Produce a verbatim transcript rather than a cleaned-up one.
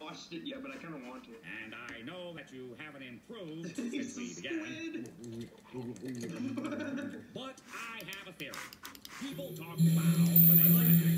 watched it yet, but I kind of want to. And I know that you haven't improved since we began. But I have a theory. People talk loud when they like